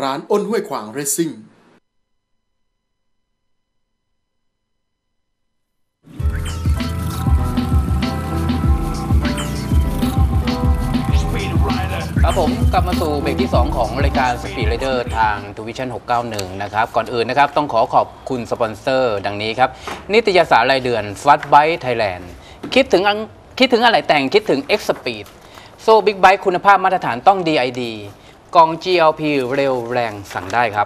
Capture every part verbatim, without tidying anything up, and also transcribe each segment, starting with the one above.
ร้านอ้นห้วยขวางเรซซิ่งครับผมกลับมาสู่เบรกที่สองของรายการ Speed Rider ทาง ทูวิชั่น หกเก้าหนึ่ง นะครับก่อนอื่นนะครับต้องขอขอบคุณสปอนเซอร์ดังนี้ครับนิตยสารรายเดือน Fast Bike Thailand คิดถึงคิดถึงอะไรแต่งคิดถึง X Speed โซ่บิ๊กไบค์คุณภาพมาตรฐานต้อง ดี ไอ ดี กล่อง จี แอล พี เร็วแรงสั่งได้ครับ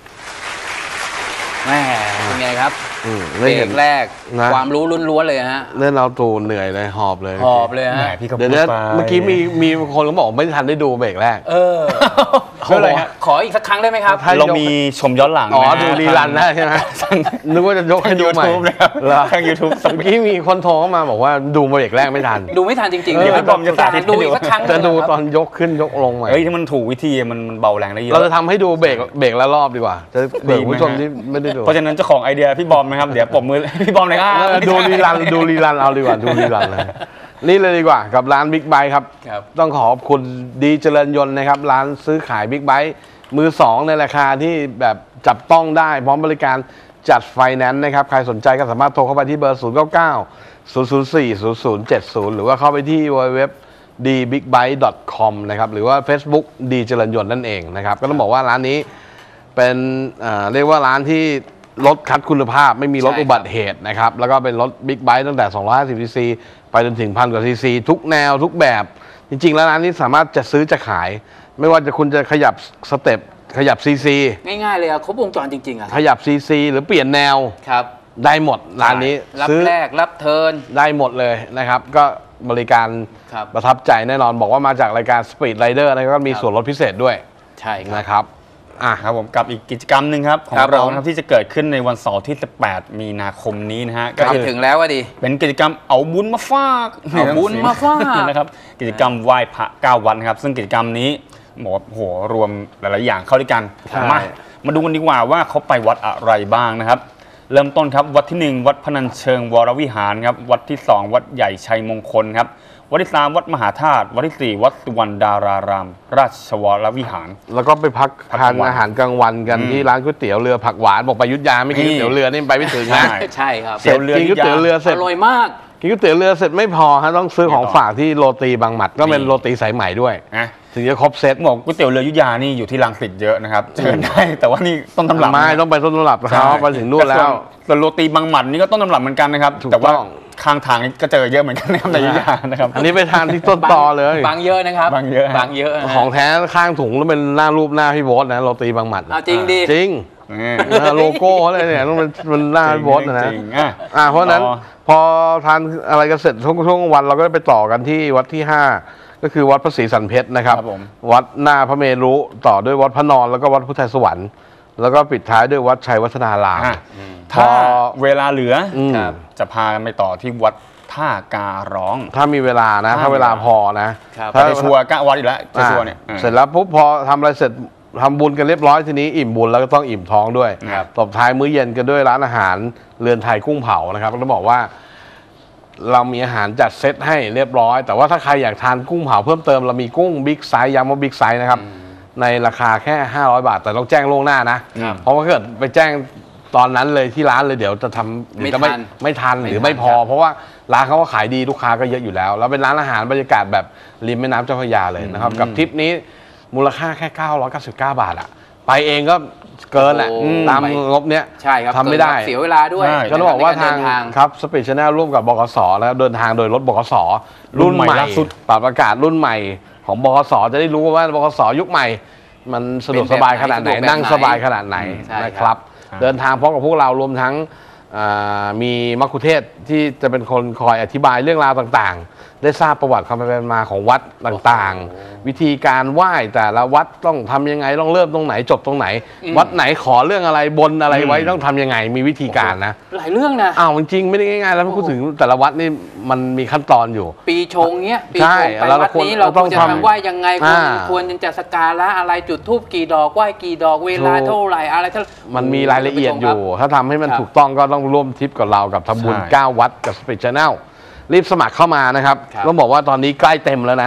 แม่เป็นไงครับเบรกแรกความรู้ล้วนๆเลยฮะเล่นเราตูเหนื่อยเลยหอบเลยหอบเลยฮะเดี๋ยวเมื่อกี้มีมีคนเขาบอกไม่ทันได้ดูเบรกแรกเออเขาอะไรฮะขออีกสักครั้งได้ไหมครับเรามีชมย้อนหลังอ๋อดูรีรันได้ใช่ไหมนึกว่าจะยกให้ดูใหม่ทาง YouTube เมื่อกี้มีคนโทรเข้ามาบอกว่าดูเบรกแรกไม่ทันดูไม่ทันจริงๆเดี๋ยวพี่บอมจะสาธิตดูอีกสักครั้งจะดูตอนยกขึ้นยกลงใหม่เฮ้ยถ้ามันถูกวิธีมันมันเบาแรงได้เยอะเราจะทำให้ดูเบรกเบรกละรอบดีกว่าจะเผื่อผู้ชมที่ไม่ได้ดูเพราะฉะนั้นเจ้าของไอเดียพี่บอมนะครับเดี๋ยวปมมือพี่บอมเลยครับดูรีรันดูรีรันเอาดีกว่าดูรีรันเลยนี่เลยดีกว่ากับร้านบิ๊กไบค์ครับต้องขอบคุณดีเจริญยนต์นะครับร้านซื้อขายบิ๊กไบค์มือสองในราคาที่แบบจับต้องได้พร้อมบริการจัดไฟแนนซ์นะครับใครสนใจก็สามารถโทรเข้าไปที่เบอร์ศูนย์ เก้า เก้า ศูนย์ ศูนย์ สี่ ศูนย์ ศูนย์ เจ็ด ศูนย์หรือว่าเข้าไปที่ ดับเบิลยู ดับเบิลยู ดับเบิลยู ดอท ดี บิ๊กไบค์ ดอท คอม นะครับหรือว่า Facebook ดีเจริญยนต์นั่นเองนะครับก็ต้องบอกว่าร้านนี้เป็นเรียกว่าร้านที่รถคัดคุณภาพไม่มีรถอุบัติเหตุนะครับแล้วก็เป็นรถบิ๊กไบค์ตั้งแต่สองร้อยห้าสิบซีซีไปจนถึงพันกว่าซีซีทุกแนวทุกแบบจริงๆแล้วร้านนี้สามารถจะซื้อจะขายไม่ว่าจะคุณจะขยับสเต็ปขยับซีซีง่ายๆเลยอะครบวงจรจริงๆอะขยับซีซีหรือเปลี่ยนแนวครับได้หมดร้านนี้รับแรกรับเทิร์นได้หมดเลยนะครับก็บริการประทับใจแน่นอนบอกว่ามาจากรายการ Speed Rider นะก็มีส่วนลดพิเศษด้วยใช่นะครับอ่ะครับผมกับอีกกิจกรรมหนึ่งครับของเราครับที่จะเกิดขึ้นในวันเสาร์ที่สิบแปดมีนาคมนี้นะฮะก็ถึงแล้วว่าดีเป็นกิจกรรมเอาบุญมาฝากเอาบุญมาฝากนะครับกิจกรรมไหว้พระเก้าวัดครับซึ่งกิจกรรมนี้หมดโหรวมหลายๆอย่างเข้าด้วยกันมามาดูกันดีกว่าว่าเขาไปวัดอะไรบ้างนะครับเริ่มต้นครับวัดที่หนึ่งวัดพนัญเชิงวรวิหารครับวัดที่สองวัดใหญ่ชัยมงคลครับวัดที่สามวัดมหาธาตุวัดที่สี่วัดสุวรรณดารารามราชวรวิหารแล้วก็ไปพักทานอาหารกลางวันกันที่ร้านก๋วยเตี๋ยวเรือผักหวานบอกไปยุทธยาไม่กินก๋วยเตี๋ยวเรือนี่ไปไม่ถึงนะใช่ครับเสร็จกินก๋วยเตี๋ยวเรือเสร็จอร่อยมากกินก๋วยเตี๋ยวเรือเสร็จไม่พอฮะต้องซื้อของฝากที่โรตีบางหมัดก็เป็นโรตีสายใหม่ด้วยถึงจะครบเซตบอกก๋วยเตี๋ยวเรือยุทธยานี่อยู่ที่รังสิตเยอะนะครับเชิญได้แต่ว่านี่ต้นตำรับไม่ต้องไปต้นตำรับเขาไปถึงนู่นแล้วแต่โรตีบางหมัดนี่ก็ต้นตำรับเหมือนกันนะครับแต่ว่าข้างทางก็เจอเยอะเหมือนกันนะครับในยุทธยานะครับอันนี้ไปทานที่ต้นตอเลยบางเยอะนะครับบางเยอะบางเยอะของแท้ข้างถุงแล้วเป็นหน้ารูปหน้าพี่โบ๊ทนะโรตีบางหมัดจริงดิจริงโลโก้อะไรเนี่ยต้องเป็นหน้าพี่โบ๊ทนะอ่าเพราะนั้นพอทานอะไรกันเสร็จช่วงช่วงวันเราก็ไปต่อกันที่วัดที่ห้าก็คือวัดพระศรีสันเพชรนะครับวัดหน้าพระเมรุต่อด้วยวัดพระนอนแล้วก็วัดพุทธสวรรค์แล้วก็ปิดท้ายด้วยวัดชัยวัฒนารามถ้าเวลาเหลือจะพาไปต่อที่วัดท่าการ้องถ้ามีเวลานะถ้าเวลาพอนะถ้าชัวร์ก้าวัดอีกแล้วชัวร์เนี่ยเสร็จแล้วปุ๊บพอทำอะไรเสร็จทำบุญกันเรียบร้อยทีนี้อิ่มบุญแล้วก็ต้องอิ่มท้องด้วยตบท้ายมื้อเย็นกันด้วยร้านอาหารเรือนไทยกุ้งเผานะครับต้องบอกว่าเรามีอาหารจัดเซตให้เรียบร้อยแต่ว่าถ้าใครอยากทานกุ้งเผาเพิ่มเติมเรามีกุ้งบิ๊กไซส์ย้ำว่าบิ๊กไซส์นะครับในราคาแค่ห้าร้อยบาทแต่ต้องแจ้งล่วงหน้านะเพราะว่าเกิดไปแจ้งตอนนั้นเลยที่ร้านเลยเดี๋ยวจะทำไม่ทันไม่ทันหรือไม่พอเพราะว่าร้านเขาก็ขายดีลูกค้าก็เยอะอยู่แล้วแล้วเป็นร้านอาหารบรรยากาศแบบริมแม่น้ำเจ้าพระยาเลยนะครับกับทริปนี้มูลค่าแค่เก้าร้อยเก้าสิบเก้าบาทอะไปเองก็เกินแหละตามงบเนี้ยใช่ครับทำไม่ได้เสียเวลาด้วยก็ต้องบอกว่าทางครับสปีดชาแนลร่วมกับบกสนะครับเดินทางโดยรถบกสรุ่นใหม่สุดปรับอากาศรุ่นใหม่ของบกสจะได้รู้ว่าบกสยุคใหม่มันสะดวกสบายขนาดไหนนั่งสบายขนาดไหนนะครับเดินทางพร้อมกับพวกเรารวมทั้งมีมัคคุเทศก์ที่จะเป็นคนคอยอธิบายเรื่องราวต่างๆได้ทราบประวัติความเป็นมาของวัดต่างๆวิธีการไหว้แต่ละวัดต้องทำยังไงต้องเริ่มตรงไหนจบตรงไหนวัดไหนขอเรื่องอะไรบนอะไรไว้ต้องทำยังไงมีวิธีการนะหลายเรื่องนะอ้าวจริงๆไม่ได้ง่ายๆแล้วพูดถึงแต่ละวัดนี่มันมีขั้นตอนอยู่ปีชงเนี้ยปีชงไปวัดนี้เราต้องจะทำไหว้ยังไงควรจะสักการะอะไรจุดธูปกี่ดอกไหว้กี่ดอกเวลาเท่าไหร่อะไรเท่ามันมีรายละเอียดอยู่ถ้าทำให้มันถูกต้องก็ต้องร่วมทริปกับเรากับทำบุญเก้าวัดกับสปีดชาแนลรีบสมัครเข้ามานะครับต้องบอกว่าตอนนี้ใกล้เต็มแล้วนะ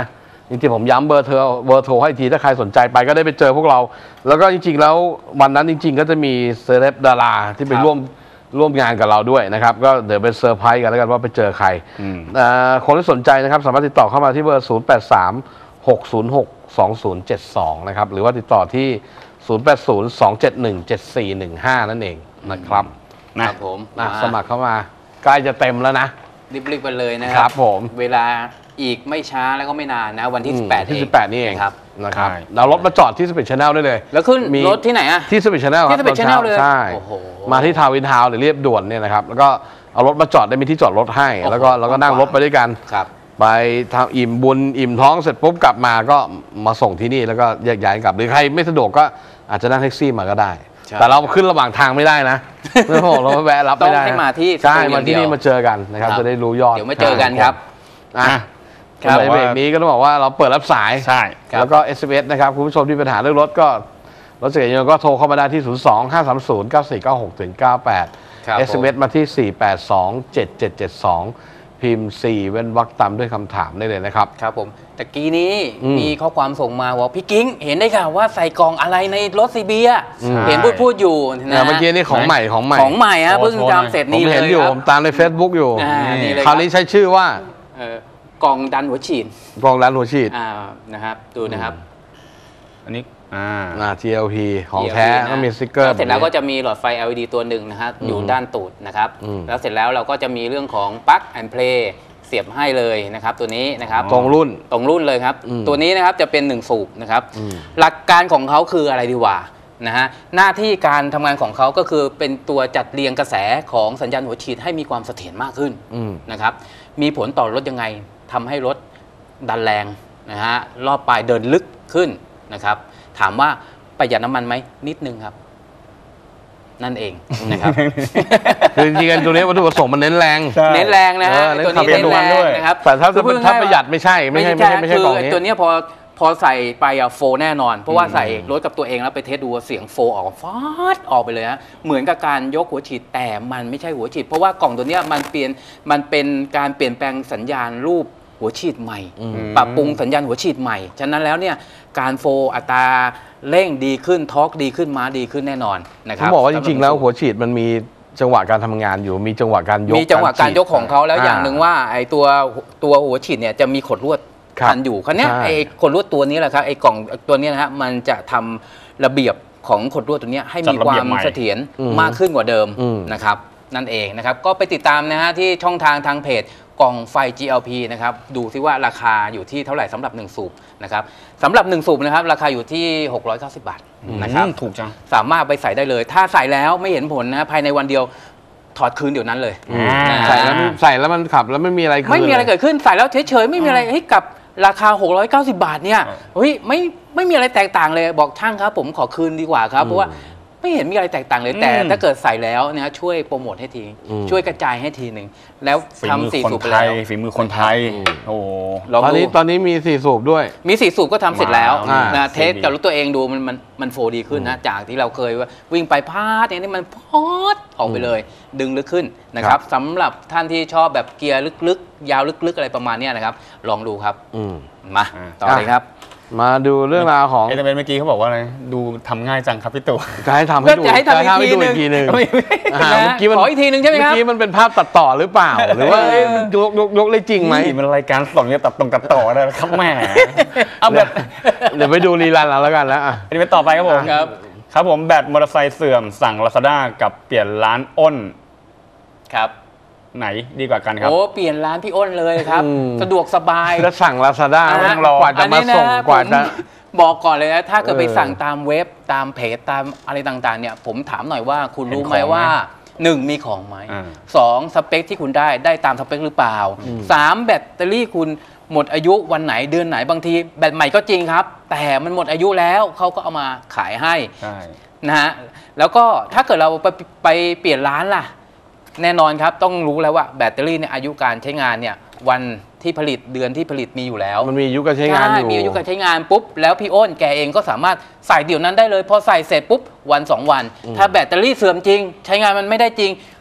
จริงๆผมย้ำเบอร์เธอเบอร์โทรให้ทีถ้าใครสนใจไปก็ได้ไปเจอพวกเรา แล้วก็จริงๆแล้ววันนั้นจริงๆก็จะมีเซเลบดาราที่ไปร่วมร่วมงานกับเราด้วยนะครับก็เดี๋ยวเป็นเซอร์ไพรส์กันแล้วกันว่าไปเจอใครคนที่สนใจนะครับสามารถติดต่อเข้ามาที่เบอร์ศูนย์ แปด สาม หก ศูนย์ หก สอง ศูนย์ เจ็ด สองนะครับหรือว่าติดต่อที่ศูนย์ แปด ศูนย์ สอง เจ็ด หนึ่ง เจ็ด สี่ หนึ่ง ห้านั่นเองนะครับครับผมนะสมัครเข้ามาใกล้จะเต็มแล้วนะรีบๆไปเลยนะคครัรับผมเวลาอีกไม่ช้าแล้วก็ไม่นานนะวันที่สิบแปดที่สิบแปดนี่เองครับนะครับเรารถมาจอดที่สเปซชาแนลได้เลยแล้วขึ้นมีรถที่ไหนอะที่สเปซชาแนลครับที่ Space Channel เลยใช่โอ้โหมาที่ทาวน์อินทาวน์หรือเรียบด่วนเนี่ยนะครับแล้วก็เอารถมาจอดได้มีที่จอดรถให้โอ้โหแล้วก็เราก็นั่งรถไปด้วยกันครับไปทำอิ่มบุญอิ่มท้องเสร็จปุ๊บกลับมาก็มาส่งที่นี่แล้วก็แยกย้ายกลับ หรือใครไม่สะดวกก็อาจจะนั่งแท็กซี่มาก็ได้ใช่แต่เราขึ้นระหว่างทางไม่ได้นะไม่บอกเราแวะรับไม่ได้ต้องให้นะมาที่ใช่สตูดิโอมาที่นี่เดียวมาเจอกันนะครับครับจะได้รู้ยอดเดี๋ยวมาเจอกันครับอ่ะครับในเบรกนี้ก็ต้องบอกว่าเราเปิดรับสายใช่ครับแล้วก็ เอส เอ็ม เอส นะครับคุณผู้ชมที่มีปัญหาเรื่องรถก็รถจักรยานยนต์ก็โทรเข้ามาได้ที่ ศูนย์ สอง ห้า สาม ศูนย์ เก้า สี่ เก้า หก เก้า แปดครับเอส เอ็ม เอส มาที่ สี่ แปด สอง เจ็ด เจ็ด เจ็ด สอง พิมพ์ สี่ เว้นวรรคตามด้วยคำถามได้เลยนะครับครับผมตะกี้นี้อืมมีข้อความส่งมาว่าพี่กิ้งเห็นได้ข่าวว่าใส่กล่องอะไรในรถซีเบียอืมเห็นพูดพูดอยู่เอนะอเมื่อกี้นี่ของใหม่ของใหม่ของใหม่ฮะโชว์เพิ่งโชว์หน่อยจำเสร็จผมนี่เลเห็นยอยู่คผรับมตามใน Facebook อยู่อ่านี่เลยคราวนี้ใช้ชื่อว่าเอ่อกล่องดันหัวฉีดกองร้านหัวฉีดอ่านะครับดูนะครับอันนี้อ่าอ่า ที แอล พี ของทีแท้แอลพีนะต้องมีสติ๊กเกอร์แล้วเสร็จแล้วก็จะมีหลอดไฟ แอล อี ดี ตัวหนึ่งนะฮะอยู่ด้านตูดนะครับอืมแล้วเสร็จแล้วเราก็จะมีเรื่องของปลั๊กแอนด์เพลย์เสียบให้เลยนะครับตัวนี้นะครับตรงรุ่นตรงรุ่นเลยครับอืมตัวนี้นะครับจะเป็นหนึ่งสูบนะครับอืมหลักการของเขาคืออะไรดีกว่านะฮะหน้าที่การทำงานของเขาก็คือเป็นตัวจัดเรียงกระแสของสัญญาณหัวฉีดให้มีความเสถียรมากขึ้นอืมนะครับมีผลต่อรถยังไงทำให้รถดันแรงนะฮะรอบปลายเดินลึกขึ้นนะครับถามว่าประหยัดน้ำมันไหมนิดนึงครับ นั่นเองนะครับคือจริงๆตัวนี้วัตถุประสงค์มันเน้นแรงใช่เน้นแรงนะฮะเออเน้นตัวนี้ขับเน้นแรงด้วยนะครับแต่ถ้าคือพูดถ้าง่ายๆประหยัดไม่ใช่ไม่ใช่ไม่ใช่ไม่ใช่คืกล่องนี้ตัวเนี้ยพอพอใส่ไปอะโฟแน่นอน เพราะว่าใส่รถกับตัวเองแล้วไปเทสดูเสียงโฟออกฟาดออกไปเลยฮะเหมือนกับการยกหัวฉีดแต่มันไม่ใช่หัวฉีด เพราะว่ากล่องตัวเนี้ยมันเปลี่ยนมันเป็นการเปลี่ยนแปลงสัญญาณรูปหัวฉีดใหม่ ปรับปรุงสัญญาณหัวฉีดใหม่ ฉะนั้นแล้วเนี่ยการโฟอัตราเร่งดีขึ้นทอร์กดีขึ้นม้าดีขึ้นแน่นอนนะคผรัมบบอกว่าจริงๆแล้วหัวฉีดมันมีจังหวะการทำงานอยู่มีจังหวะการยกมีจังหวะการยกของเขาแล้วฉีดอย่างหนึ่งว่าไอ้ตัวตัวหัวฉีดเนี่ยจะมีขดลวดครับพันอยู่คราวเนี้ยใช่ไอ้ขดลวดตัวนี้แหละครับไอ้กล่องตัวเนี้ยนะฮะมันจะทำระเบียบของขดลวดตัวเนี้ยให้มีจัดระควาเบียบมใหม่เสถียรอืมมากขึ้นกว่าเดิมอืมนะครับนั่นเองนะครับก็ไปติดตามนะฮะที่ช่องทางทางเพจกล่องไฟ จี แอล พี นะครับดูซิว่าราคาอยู่ที่เท่าไหร่สำหรับหนึ่งสูบนะครับสำหรับหนึ่งสูบนะครับราคาอยู่ที่หกร้อยเก้าสิบบาทนะครับอืมถูกจังสามารถไปใส่ได้เลย ถ้าใส่แล้วไม่เห็นผลนะภายในวันเดียวถอดคืนเดี๋ยวนั้นเลยอืมอ่าใส่แล้วมันใส่แล้วมันขับแล้วไม่มีอะไรขึ้นไม่มีอะไรลยเกิดขึ้นใส่แล้วเฉยๆไม่มีอะไรเฮ้ยกับราคาหกร้อยเก้าสิบบาทเนี่ยเฮ้ยไม่ไม่มีอะไรแตกต่างเลยบอกช่างครับผมขอคืนดีกว่าครับเพราะว่าไม่เห็นมีอะไรแตกต่างเลยแต่อืมถ้าเกิดใส่แล้วนะช่วยโปรโมทให้ทีอืมช่วยกระจายให้ทีหนึ่งแล้วฝีมือทำสี่คนสูบไปไทแล้ยว ฝีมือคนไทย โอ้โหลองตอนดูนี้ตอนนี้มีสี่สูบด้วยมีสี่สูบก็ทำเสร็จแล้วว้าวนะอ่าเทสกับรถตัวเองดูมันมันมันโฟดีขึ้นนะจากที่เราเคยว่าวิ่งไปพาดอย่างนี้มันพอดออกไปเลย ดึงลึกขึ้นนะครับสำหรับท่านที่ชอบแบบเกียร์ลึกๆ ยาวลึกๆอะไรประมาณเนี้ยนะครับ ลองดูครับอืมมาอ่าต่อเลยครับมาดูเรื่องราวของเอเเมื่อกี้เขาบอกว่าอะไรดูทำง่ายจังครับพี่ตู่จะให้ทำให้ดูจะให้ทำอีกให้ทีดูหนึ่อีงกทีหนึ่งไม่อ่านะเมื่อกี้มันขออีกทีหนึ่งใช่ไหมครับเมื่อกี้มันเป็นภาพตัดต่อหรือเปล่า หรือว่าเอ๊ะมันยกยกยกได้จริงไหมนี่มันรายการสดเนี่ยตัดตรงตัดต่อได้ไหมครับแหม่ เอาแบบเดี๋ยวไปดูรีลันเอาแล้วกันแล้วอ่ะอันนี้ไปต่อไปครับผมครับครับผมแบตมอเตอร์ไซค์เสื่อมสั่ง Lazada กับเปลี่ยนร้านอ้นครับไหนดีกว่ากันครับโอ้เปลี่ยนร้านพี่อ้นเลยครับอืมสะดวกสบายแล้วสั่งลาซาด้าอ่ะต้องรอกว่าจะมาส่งอันนี้นะกว่าจะผมบอกก่อนเลยนะถ้าเกิดไปเออสั่งตามเว็บตามเพจตามอะไรต่างๆเนี่ยผมถามหน่อยว่าคุณรู้ไหมเห็นของไหมว่าหนึ่งมีของไหมอ่าสองสเปคที่คุณได้ได้ตามสเปคหรือเปล่าสามแบตเตอรี่คุณหมดอายุวันไหนเดือนไหนบางทีแบตใหม่ก็จริงครับ แต่มันหมดอายุแล้วเขาก็เอามาขายให้ใช่นะฮะแล้วก็ถ้าเกิดเราไปไปเปลี่ยนร้านล่ะ แน่นอนครับต้องรู้แล้วว่าแบตเตอรี่เนี่ยอายุการใช้งานเนี่ยวันที่ผลิตเดือนที่ผลิตมีอยู่แล้วมันมีอายุการใช้งานอยู่มีอายุการใช้งานปุ๊บแล้วพี่อ้นแกเองก็สามารถใส่เดี๋ยวนั้นได้เลยพอใส่เสร็จปุ๊บวันสองวัน ถ้าแบตเตอรี่เสื่อมจริง ใช้งานมันไม่ได้จริง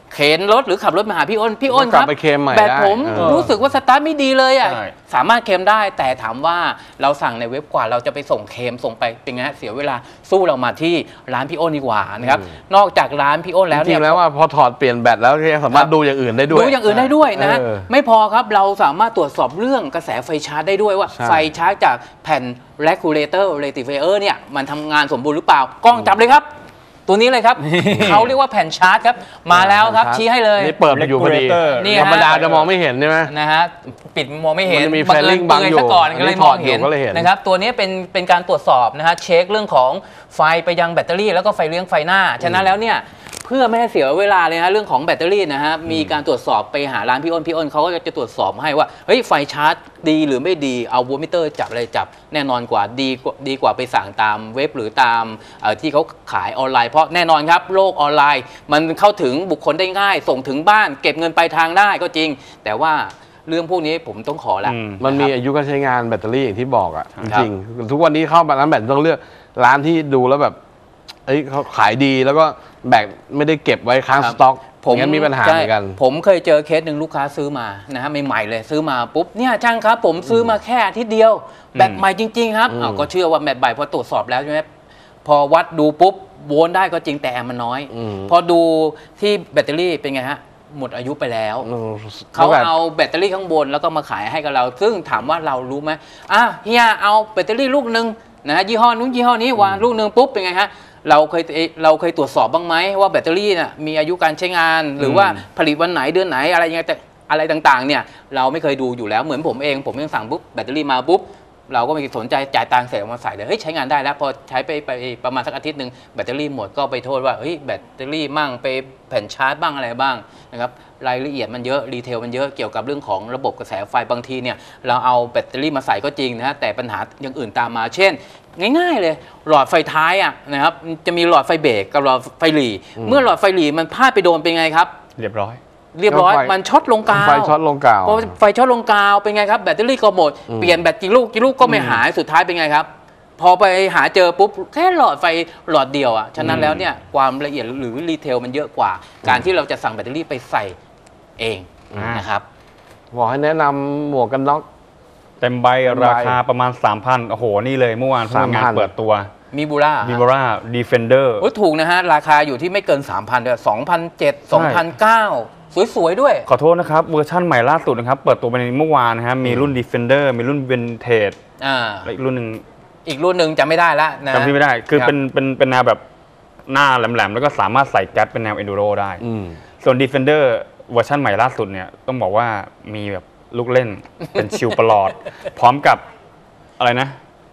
เข็นรถหรือขับรถมาหาพี่อ้นพี่อ้นครับไปเคลมใหม่แบตผมได้เออรู้สึกว่าสตาร์ทไม่ดีเลยอ่ะใช่สามารถเคลมได้แต่ถามว่าเราสั่งในเว็บกว่าเราจะไปส่งเคลมส่งไปเป็นไงฮะเสียเวลาสู้เรามาที่ร้านพี่อ้นดีกว่านะครับนอกจากร้านพี่อ้นแล้วจเนี่ริยงๆแล้วว่าพอถอดเปลี่ยนแบตแล้วก็ยังสามารถดูอย่างอื่นได้ด้วยดูอย่างอื่นได้ด้วยนะเออไม่พอครับเราสามารถตรวจสอบเรื่องกระแสไฟชาร์จได้ด้วยว่าใช่ไฟชาร์จจากแผ่น regulator rectifier เนี่ยมันทำงานสมบูรณ์หรือเปล่ากล้องจับเลยครับ ตัวนี้เลยครับ เขาเรียกว่าแผ่นชาร์จครับ มาแล้วครับชี้ให้เลยนี่เปิดมาอยู่พอดี Regulator นี่ธรรมดาฮะจะมองไม่เห็นใช่ไหมนะฮะปิดมองไม่เห็นมันจะมีบังเอิญ fairing บังอยู่เปื่ซะก่อนอันนี้ก็เลยมองเห็นถอดอยู่ก็เลยเห็นนะครับตัวนี้เป็นเป็นการตรวจสอบนะฮะเช็คเรื่องของไฟไปยังแบตเตอรี่แล้วก็ไฟเลี้ยงไฟหน้าฉะนั้นแล้วเนี่ยเพื่อไม่ให้เสียเวลาเลยฮะเรื่องของแบตเตอรี่นะฮะมีการตรวจสอบไปหาร้านพี่อ้นพี่อ้นเขาก็จะตรวจสอบให้ว่าเฮ้ยไฟชาร์จดีหรือไม่ดีเอาโวลต์มิเตอร์จับอะไรจับแน่นอนกว่าดีกว่าดีกว่าไปสั่งตามเว็บหรือตามเอ่อที่เขาขายออนไลน์เพราะแน่นอนครับโลกออนไลน์ มันเข้าถึงบุคคลได้ง่าย ส่งถึงบ้านเก็บเงินปลายทางได้ก็จริง แต่ว่าเรื่องพวกนี้ผมต้องขอละอืมมันมีะครับอายุการใช้งานแบตเตอรี่อย่างที่บอกอ่ะคจรับริงๆทุกวันนี้เข้าร้านแบตต้องเลือกร้านที่ดูแล้วแบบเอ้ยเขาขายดีแล้วก็แบตไม่ได้เก็บไว้ค้างสต็อกผมงั้นมีปัญหาเหมือนกันใช่ผมเคยเจอเคสหนึ่งลูกค้าซื้อมานะฮะใหม่ๆเลยซื้อมาปุ๊บเนี่ยช่างครับผมซื้อมาแค่อาทิตย์เดียวแบตใหม่จริงๆครับอืมอ้าวก็เชื่อว่าแบตใหม่พอตรวจสอบแล้วใช่ไหมพอวัดดูปุ๊บโวลต์ได้ก็จริงแต่แอมป์มันน้อยอืมพอดูที่แบตเตอรี่เป็นไงฮะหมดอายุไปแล้วอืมเขาแบบเอาแบตเตอรี่ข้างบนแล้วก็มาขายให้กับเรา ซึ่งถามว่าเรารู้ไหมอ่ะเฮียเอาแบตเตอรี่ลูกหนึ่งนะยี่ห้อนู้นยี่ห้อนี้วางลูกหนึ่งปุ๊บเป็นไงฮะเราเคยเอ่อเราเคยตรวจสอบบ้างไหมว่าแบตเตอรี่น่ะมีอายุการใช้งาน หรือว่าผลิตวันไหนเดือนไหนอะไรยังไงแต่อะไรต่างๆเนี่ยเราไม่เคยดูอยู่แล้วเหมือนผมเองผมยังสั่งปุ๊บแบตเตอรี่มาปุ๊บเราก็ไม่สนใจจ่ายตังค์เสร็จเอามาใส่เลยเฮ้ยใช้งานได้แล้วพอใช้ไปไปประมาณสักอาทิตย์หนึ่งแบตเตอรี่หมดก็ไปโทษว่าเฮ้ยแบตเตอรี่มั่งไปแผ่นชาร์จบ้างอะไรบ้างนะครับรายละเอียดมันเยอะรีเทลมันเยอะเกี่ยวกับเรื่องของระบบกระแสไฟบางทีเนี่ยเราเอาแบตเตอรี่มาใส่ก็จริงนะฮะแต่ปัญหาอย่างอื่นตามมาเช่น ง่ายๆเลยหลอดไฟท้ายอ่ะนะครับจะมีหลอดไฟเบรกกับหลอดไฟหลีเมื่อหลอดไฟหลีมันพลาดไปโดนเป็นไงครับเรียบร้อยเรียบร้อยมันช็อตลงกาวไฟช็อตลงกาวพอไฟช็อตลงกาวเป็นไงครับแบตเตอรี่ก็หมดเปลี่ยนแบตกี่ลูกกี่ลูกก็ไม่หายสุดท้ายเป็นไงครับ พอไปหาเจอปุ๊บแค่หลอดไฟหลอดเดียวอ่ะฉะนั้นแล้วเนี่ยความละเอียดหรือรีเทลมันเยอะกว่า การที่เราจะสั่งแบตเตอรี่ไปใส่เองนะครับบอกให้แนะนำหมวกกันน็อกเต็มใบเต็มใบราคาประมาณ สามพัน โอ้โห นี่เลยเมื่อวานเพิ่งมีงานสามพันเปิดตัวมีบูรา v i v o r a Defender โอ้ยถูกนะฮะ ราคาอยู่ที่ไม่เกิน สามพัน ด้วยสองพันเจ็ด สองพันเก้า สวย ๆ ด้วยขอโทษนะครับ เวอร์ชั่นใหม่ล่าสุดนะครับ เปิดตัวไปในเมื่อวานนะฮะมีรุ่น Defender มีรุ่น Vintage อ่าและอีกรุ่นหนึ่งอีกรุ่นหนึ่งจำไม่ได้ละนะจำที่ไม่ได้ คือครับเป็นเป็นเป็นแนวแบบหน้าแหลมๆ แล้วก็สามารถใส่แก๊สเป็นแนว Enduro ได้อืมส่วน Defender เวอร์ชันใหม่ล่าสุดเนี่ยต้องบอกว่ามีแบบลูกเล่น เป็นชิลประหลอด พร้อมกับอะไรนะ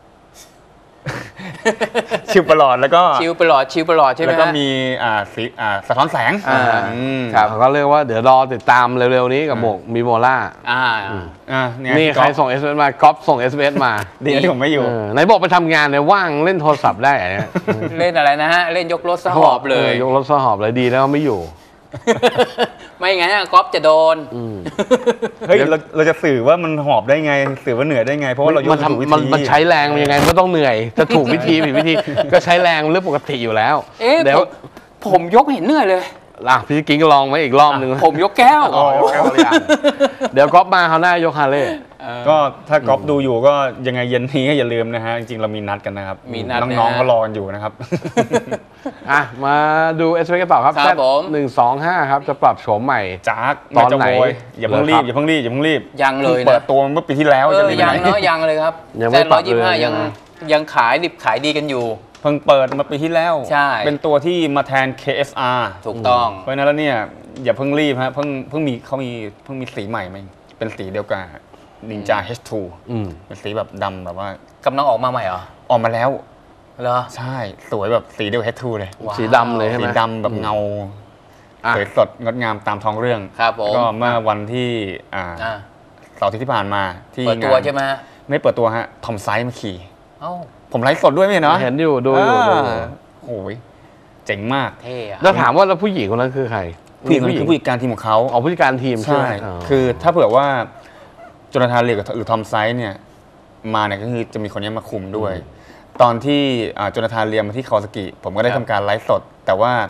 ชิลประหลอดแล้วก็ชิวไปหลอดชิวไปหลอดใช่ไหมแล้วก็ฮะมีอ่าสีอ่าสะท้อนแสงอ่าอืมครับเขาก็เรียกว่าเดี๋ยวรอติดตามเร็วๆนี้กับหมวกมีโมล่าอ่าอ่าเนี่ยนี่ใครส่ง เอส เอ็ม เอส มาก๊อฟส่ง เอส เอ็ม เอส มาดีนะที่ผมไม่อยู่เออไหนบอกไปทำงานเนี่ยว่างเล่นโทรศัพท์ได้อะเนี่ยเล่นอะไรนะฮะ เล่นยกรถสหอบเลยยกรถสหอบเลยดีแล้วไม่อยู่ไม่งั้นอะก๊อฟจะโดนเฮ้ยเราเราจะสื่อว่ามันหอบได้ไง สื่อว่าเหนื่อยได้ไง เพราะว่าเรายกมันถูกวิทำมันธีมันใช้แรงยังไงมันก็ต้องเหนื่อย จะถูกวิธีผิดวิธี ก็ใช้แรงเรื่องปกติอยู่แล้วเอ๊ะเดี๋ยวผมผมยกเห็นเหนื่อยเลยอ่ะพี่กิ๊งก็ลองไว้อีกรอบหนึ่งผมยกแก้วอ๋อยกแก้วเลยอ่ะเดี๋ยวก๊อฟมาเขาวหน้ายกฮาร์เลย์ก็ถ้ากอล์ฟดูอยู่ก็ยังไงเย็นนี้ก็อย่าลืมนะฮะ จริงๆเรามีนัดกันนะครับมีนัดน้องนะฮะๆก็รอกันอยู่นะครับอ่ะมาดูเอสเกันต่อครับครับผมหนึ่งสองห้าครับจะปรับโฉมใหม่จากตอนไหนแม่จะโวยอย่าเพิ่งรีบอย่าเพิ่งรีบอย่าเพิ่งรีบยังเลยเปินะดตัวเมื่อปีที่แล้วเอจะอมียังไหมเนาะยังเลยครับยังไม่แต่ปรัร้อบ ยยี่สิบห้าเลยยังนะยังขายดิบขายดีกันอยู่เพิ่งเปิดมาปีที่แล้วใช่เป็นตัวที่มาแทน เค เอส อาร์ถูกต้องเพราะฉะนั้นแล้วเนี่ยอย่าเพิ่งรีบฮะเพิ่งเพิ่งมีเขามีเพิ่งมีสีใหม่มาเป็นสีเดียวกัน Ninja เอช ทูอืมเป็นสีแบบดำแบบว่ากำลังออกมาใหม่เหรอออกมาแล้วเหรอใช่สวยแบบสีเดียวกับ เอช ทู เลยว้าวสีดำเลยใช่ไหมสีดำแบบเงาอ่ะสวยสดงดงามตามท้องเรื่องครับผมก็เมื่อวันที่อ่าอ่าเสาร์อาทิตย์ที่ผ่านมาที่เปิดตัวงานใช่ไหมฮะไม่เปิดตัวฮะทอมไซส์มาขี่เอ้าผมไลฟ์สดด้วยไม่เห็นเนาะเห็นอยู่ดูอยู่ดูอยู่โอ้ยเจ๋งมากเท่อะแล้วถามว่าแล้วผู้หญิงคนนั้นคือใครผู้หญิงคนนั้นคือผู้จัดการทีมของเขาอ๋อผู้จัดการทีมใช่ใช่ไหมคือถ้าเผื่อว่าโจนาธานเลียหรือทอมไซส์เนี่ยมาเนี่ยก็คือจะมีคนนี้มาคุมด้วย ตอนที่อ่าโจนาธานเลียมาที่คาวาซากิผมก็ได้ทำการไลฟ์สด แต่ว่า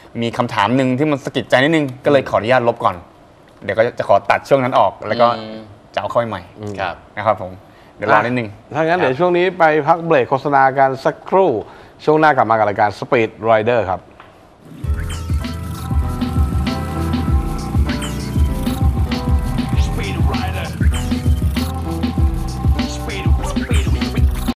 มีคำถามหนึ่งที่มันสะกิดใจนิดนึงก็เลยขออนุญาตลบก่อน เดี๋ยวก็จะขอตัดช่วงนั้นออก แล้วก็อืมจะเอาเข้าไปใหม่ครับนะครับผมเดี๋ยวรอนิดนึงถ้างั้นครับเดี๋ยวช่วงนี้ไปพักเบรกโฆษณากันสักครู่ ช่วงหน้ากลับมากับรายการ Speed Rider ครับ